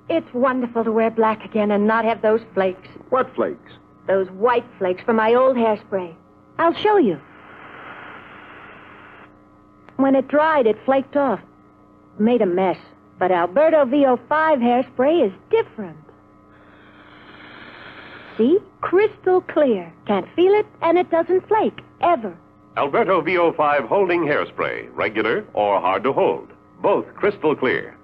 It's wonderful to wear black again and not have those flakes. What flakes? Those white flakes from my old hairspray. I'll show you. When it dried, it flaked off. Made a mess. But Alberto V05 hairspray is different. See? Crystal clear. Can't feel it, and it doesn't flake, ever. Alberto V05 holding hairspray, regular or hard to hold. Both crystal clear.